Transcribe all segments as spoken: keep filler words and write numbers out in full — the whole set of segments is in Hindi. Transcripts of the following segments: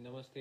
नमस्ते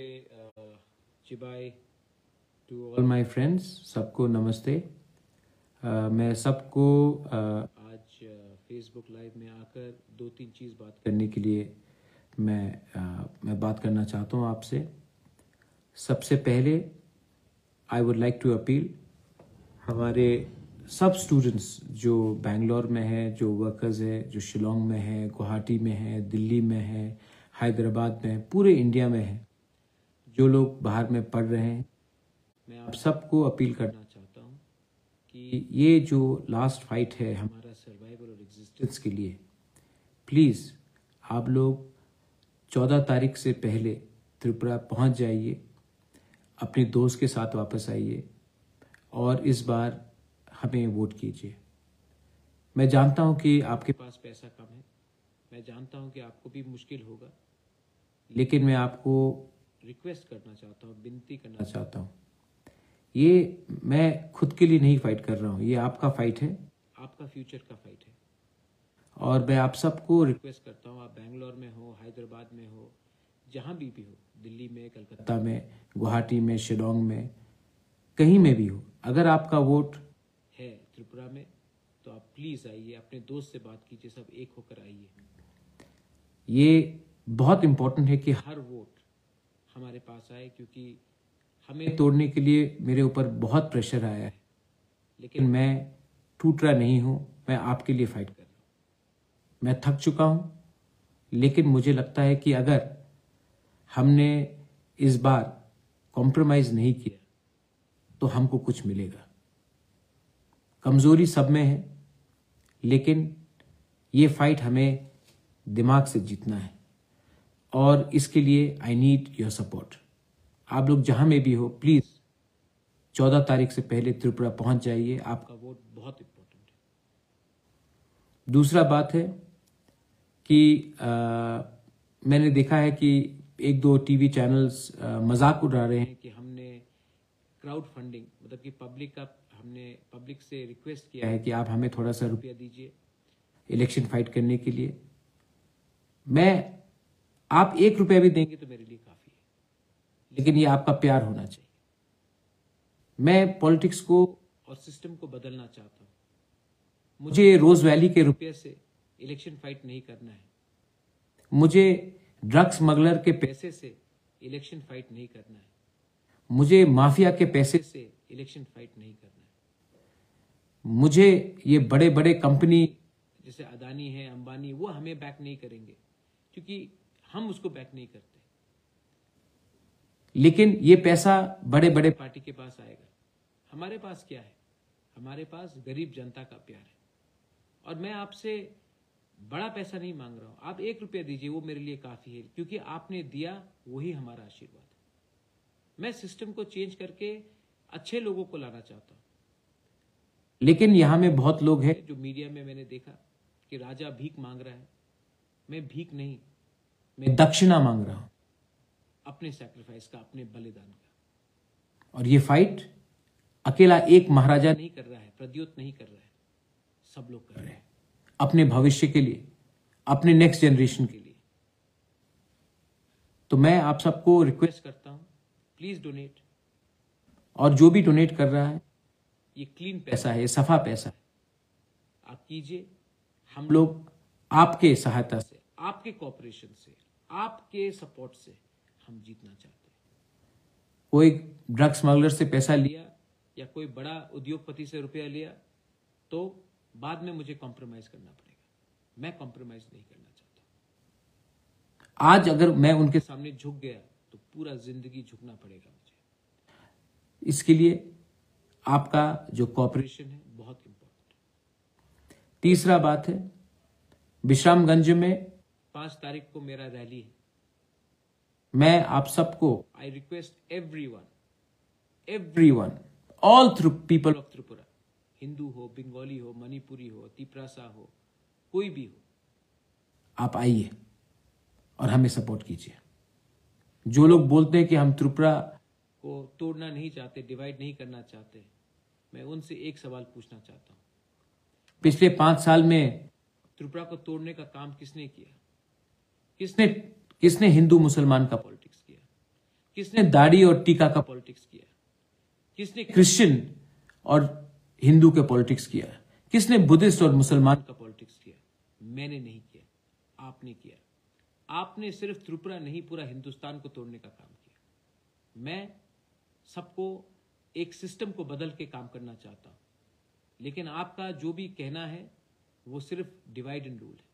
चिबाई टू ऑल माय फ्रेंड्स, सबको नमस्ते। uh, मैं सबको uh, आज फेसबुक लाइव में आकर दो तीन चीज़ बात करने के लिए मैं uh, मैं बात करना चाहता हूँ आपसे। सबसे पहले I would like to appeal हमारे सब स्टूडेंट्स जो बेंगलोर में है, जो वर्कर्स है, जो शिलोंग में है, गुवाहाटी में है, दिल्ली में है, हैदराबाद में है, पूरे इंडिया में है, जो लोग बाहर में पढ़ रहे हैं, मैं आप सबको अपील करना चाहता हूँ कि ये जो लास्ट फाइट है हमारा सर्वाइवल और एग्जिस्टेंस के लिए, प्लीज़ आप लोग चौदह तारीख से पहले त्रिपुरा पहुँच जाइए, अपने दोस्त के साथ वापस आइए और इस बार हमें वोट कीजिए। मैं जानता हूँ कि आपके पास पैसा कम है, मैं जानता हूँ कि आपको भी मुश्किल होगा, लेकिन मैं आपको रिक्वेस्ट करना चाहता हूँ, विनती करना चाहता हूँ। ये मैं खुद के लिए नहीं फाइट कर रहा हूँ, ये आपका फाइट है, आपका फ्यूचर का फाइट है। और मैं आप सबको रिक्वेस्ट करता हूँ, आप बेंगलोर में हो, हैदराबाद में हो, जहाँ भी भी हो, दिल्ली में, कलकत्ता में, गुवाहाटी में, शिलोंग में, कहीं में भी हो, अगर आपका वोट है त्रिपुरा में तो आप प्लीज़ आइए, अपने दोस्त से बात कीजिए, सब एक होकर आइए। ये बहुत इम्पोर्टेंट है कि हर वोट हमारे पास आए, क्योंकि हमें तोड़ने के लिए मेरे ऊपर बहुत प्रेशर आया है, लेकिन मैं टूट रहा नहीं हूँ, मैं आपके लिए फाइट कर रहा हूँ। मैं थक चुका हूँ, लेकिन मुझे लगता है कि अगर हमने इस बार कॉम्प्रोमाइज़ नहीं किया तो हमको कुछ मिलेगा। कमज़ोरी सब में है, लेकिन ये फाइट हमें दिमाग से जीतना है और इसके लिए आई नीड योर सपोर्ट। आप लोग जहां में भी हो, प्लीज़ चौदह तारीख से पहले त्रिपुरा पहुंच जाइए, आपका वोट बहुत इंपॉर्टेंट है। दूसरा बात है कि आ, मैंने देखा है कि एक दो टीवी चैनल्स मजाक उड़ा रहे हैं कि हमने क्राउड फंडिंग, मतलब कि पब्लिक का हमने पब्लिक से रिक्वेस्ट किया है कि आप हमें थोड़ा सा रुपया दीजिए इलेक्शन फाइट करने के लिए। मैं आप एक रुपया भी देंगे तो मेरे लिए काफ़ी है, लेकिन ये आपका प्यार होना चाहिए। मैं पॉलिटिक्स को और सिस्टम को बदलना चाहता हूँ। मुझे रोज वैली के रुपये से इलेक्शन फाइट नहीं करना है, मुझे ड्रग्स स्मगलर के पैसे से इलेक्शन फाइट नहीं करना है, मुझे माफिया के पैसे से इलेक्शन फाइट नहीं करना है, मुझे ये बड़े बड़े कंपनी जैसे अदानी है, अंबानी, वो हमें बैक नहीं करेंगे क्योंकि हम उसको बैक नहीं करते। लेकिन ये पैसा बड़े बड़े पार्टी के पास आएगा। हमारे पास क्या है? हमारे पास गरीब जनता का प्यार है। और मैं आपसे बड़ा पैसा नहीं मांग रहा हूं, आप एक रुपया दीजिए, वो मेरे लिए काफी है, क्योंकि आपने दिया वही हमारा आशीर्वाद है। मैं सिस्टम को चेंज करके अच्छे लोगों को लाना चाहता हूं, लेकिन यहां में बहुत लोग हैं जो मीडिया में मैंने देखा कि राजा भीख मांग रहा है। मैं भीख नहीं, मैं दक्षिणा मांग रहा हूं, अपने सैक्रिफाइस का, अपने बलिदान का। और ये फाइट अकेला एक महाराजा नहीं कर रहा है, प्रद्योत नहीं कर रहा है, सब लोग कर रहे हैं, अपने भविष्य के लिए, अपने नेक्स्ट जनरेशन के लिए। तो मैं आप सबको रिक्वेस्ट करता हूं, प्लीज डोनेट। और जो भी डोनेट कर रहा है, ये क्लीन पैसा है, ये सफा पैसा है, आप कीजिए। हम लोग आपके सहायता से, आपके कोऑपरेशन से, आपके सपोर्ट से हम जीतना चाहते हैं। कोई ड्रग स्मगलर से पैसा लिया या कोई बड़ा उद्योगपति से रुपया लिया तो बाद में मुझे कॉम्प्रोमाइज करना पड़ेगा। मैं कॉम्प्रोमाइज नहीं करना चाहता। आज अगर मैं उनके सामने झुक गया तो पूरा जिंदगी झुकना पड़ेगा मुझे। इसके लिए आपका जो कोऑपरेशन है बहुत इंपॉर्टेंट। तीसरा बात है, विश्रामगंज में पांच तारीख को मेरा रैली है। मैं आप सबको, I request everyone, everyone, all through people of Tripura, हिंदू हो, बंगाली हो, मणिपुरी हो, तिपरासा हो, कोई भी हो, आप आइए और हमें सपोर्ट कीजिए। जो लोग बोलते हैं कि हम त्रिपुरा को तोड़ना नहीं चाहते, डिवाइड नहीं करना चाहते, मैं उनसे एक सवाल पूछना चाहता हूं, पिछले पांच साल में त्रिपुरा को तोड़ने का काम किसने किया? किसने किसने हिंदू मुसलमान का पॉलिटिक्स किया? किसने दाढ़ी और टीका का पॉलिटिक्स किया, किसने क्रिश्चियन और हिंदू के पॉलिटिक्स किया, किसने बुद्धिस्ट और मुसलमान का पॉलिटिक्स किया? मैंने नहीं किया, आपने किया। आपने सिर्फ त्रिपुरा नहीं, पूरा हिंदुस्तान को तोड़ने का काम किया। मैं सबको एक सिस्टम को बदल के काम करना चाहता हूं, लेकिन आपका जो भी कहना है वो सिर्फ डिवाइड एंड रूल है।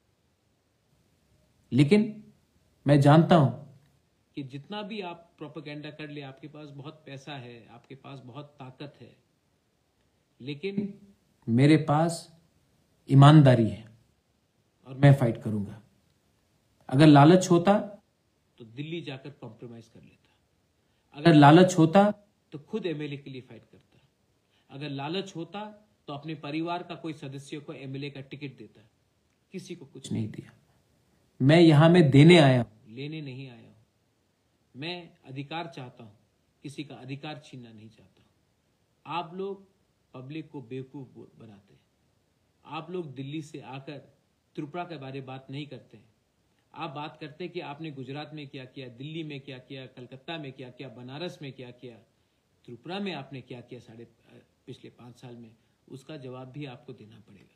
लेकिन मैं जानता हूं कि जितना भी आप प्रोपेगेंडा कर ले, आपके पास बहुत पैसा है, आपके पास बहुत ताकत है, लेकिन मेरे पास ईमानदारी है और मैं फाइट करूंगा। अगर लालच होता तो दिल्ली जाकर कॉम्प्रोमाइज कर लेता, अगर लालच होता तो खुद एमएलए के लिए फाइट करता, अगर लालच होता तो अपने परिवार का कोई सदस्य को एमएलए का टिकट देता। किसी को कुछ नहीं दिया। मैं यहां में देने आया हूं, लेने नहीं आया हूं। मैं अधिकार चाहता हूं, किसी का अधिकार छीनना नहीं चाहता। आप लोग पब्लिक को बेवकूफ बनाते हैं। आप लोग दिल्ली से आकर त्रिपुरा के बारे में बात नहीं करते हैं। आप बात करते हैं कि आपने गुजरात में क्या किया, दिल्ली में क्या किया, कलकत्ता में क्या किया, बनारस में क्या किया, त्रिपुरा में आपने क्या किया साढ़े पिछले पांच साल में, उसका जवाब भी आपको देना पड़ेगा।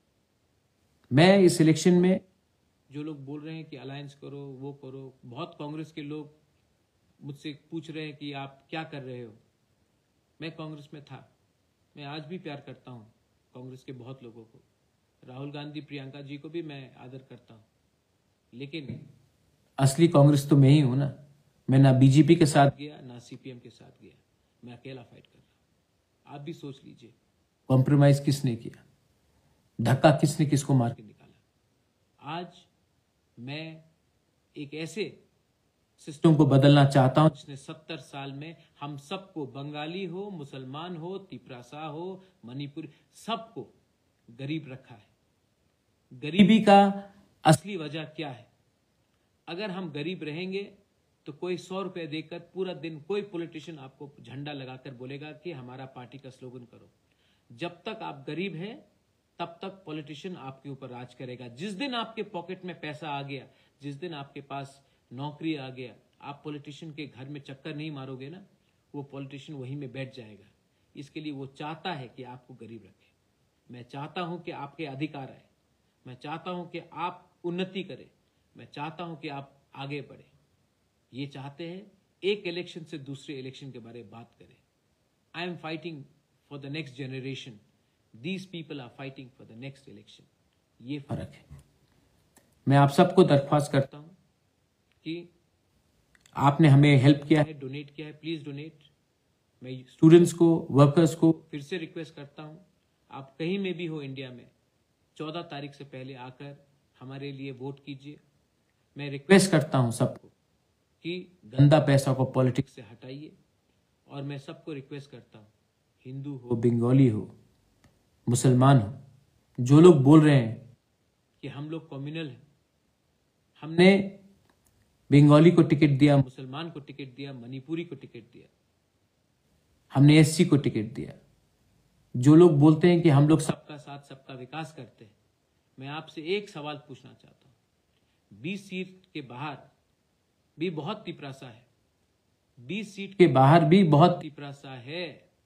मैं इस इलेक्शन में जो लोग बोल रहे हैं कि अलायंस करो, वो करो, बहुत कांग्रेस के लोग मुझसे पूछ रहे हैं कि आप क्या कर रहे हो। मैं कांग्रेस में था, मैं आज भी प्यार करता हूं कांग्रेस के बहुत लोगों को। राहुल गांधी, प्रियंका जी को भी मैं आदर करता हूं, लेकिन असली कांग्रेस तो मैं ही हूं ना। मैं ना बीजेपी के साथ गया, ना सीपीएम के साथ गया, मैं अकेला फाइट कर रहा हूं। आप भी सोच लीजिए, कॉम्प्रोमाइज किसने किया, धक्का किसने किसको मार के निकाला। आज मैं एक ऐसे सिस्टम को बदलना चाहता हूं जिसने सत्तर साल में हम सबको, बंगाली हो, मुसलमान हो, तिपरासा हो, मणिपुरी, सबको गरीब रखा है। गरीबी का असली वजह क्या है? अगर हम गरीब रहेंगे तो कोई सौ रुपए देकर पूरा दिन कोई पॉलिटिशियन आपको झंडा लगाकर बोलेगा कि हमारा पार्टी का स्लोगन करो। जब तक आप गरीब हैं तब तक पॉलिटिशियन आपके ऊपर राज करेगा। जिस दिन आपके पॉकेट में पैसा आ गया, जिस दिन आपके पास नौकरी आ गया, आप पॉलिटिशियन के घर में चक्कर नहीं मारोगे ना, वो पॉलिटिशियन वहीं में बैठ जाएगा। इसके लिए वो चाहता है कि आपको गरीब रखे। मैं चाहता हूं कि आपके अधिकार आए, मैं चाहता हूं कि आप उन्नति करें, मैं चाहता हूं कि आप आगे बढ़े। ये चाहते हैं एक इलेक्शन से दूसरे इलेक्शन के बारे में बात करें। I am fighting for the next generation, these people are fighting for the next election. ये फर्क है। मैं आप सबको दरख्वास्त करता हूं कि आपने हमें हेल्प किया है, डोनेट किया है, प्लीज डोनेट। मैं स्टूडेंट्स को, वर्कर्स को फिर से रिक्वेस्ट करता हूं, आप कहीं में भी हो इंडिया में, चौदह तारीख से पहले आकर हमारे लिए वोट कीजिए। मैं रिक्वेस्ट करता हूं सबको कि गंदा पैसा को पॉलिटिक्स से हटाइए। और मैं सबको रिक्वेस्ट करता हूं, हिंदू हो, बंगाली हो, मुसलमान हो, जो लोग बोल रहे हैं कि हम लोग कम्युनल हैं, हमने बंगाली को टिकट दिया, मुसलमान को टिकट दिया, मणिपुरी को टिकट दिया, हमने एससी को टिकट दिया। जो लोग बोलते हैं कि हम लोग सबका साथ सबका विकास करते हैं, मैं आपसे एक सवाल पूछना चाहता हूं। बीस सीट के बाहर भी बहुत तिपरासा है, बीस सीट के बाहर भी बहुत तिपरासा है।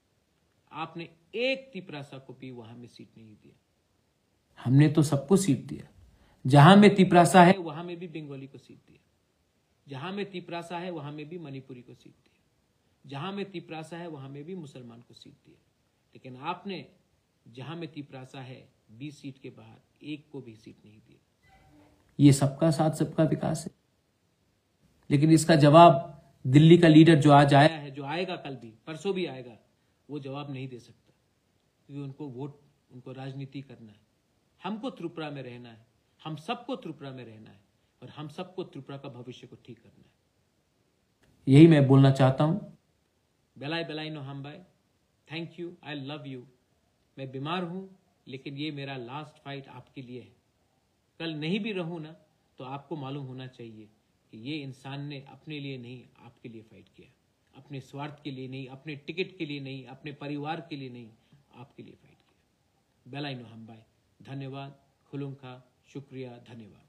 आपने एक तिपरासा को भी वहां में सीट नहीं दिया। हमने तो सबको सीट दिया। जहां में तिपरासा है वहां में भी बंगाली को सीट दिया, जहां में तिपरासा है वहां में भी मणिपुरी को सीट दिया, जहां में तिपरासा है वहां में भी मुसलमान को सीट दिया। लेकिन आपने जहां में तिपरासा है बीस सीट के बाहर एक को भी सीट नहीं दिया। ये सबका साथ सबका विकास है। लेकिन इसका जवाब दिल्ली का लीडर जो आज आया है, जो आएगा कल भी, परसों भी आएगा, वो जवाब नहीं दे सकता, क्योंकि उनको वोट, उनको राजनीति करना है। हमको त्रिपुरा में रहना है, हम सबको त्रिपुरा में रहना है, और हम सबको त्रिपुरा का भविष्य को ठीक करना है। यही मैं बोलना चाहता हूं। बेलाई बेलाई नो हम बाय, thank you, I love you. मैं बीमार हूं, लेकिन ये मेरा लास्ट फाइट आपके लिए है। कल नहीं भी रहूं ना, तो आपको मालूम होना चाहिए कि ये इंसान ने अपने लिए नहीं, आपके लिए फाइट किया। अपने स्वार्थ के लिए नहीं, अपने टिकट के लिए नहीं, अपने परिवार के लिए नहीं, आपके लिए फाइट किया। बेलाई नो हम बाय। धन्यवाद, खुलुंखा, शुक्रिया, धन्यवाद।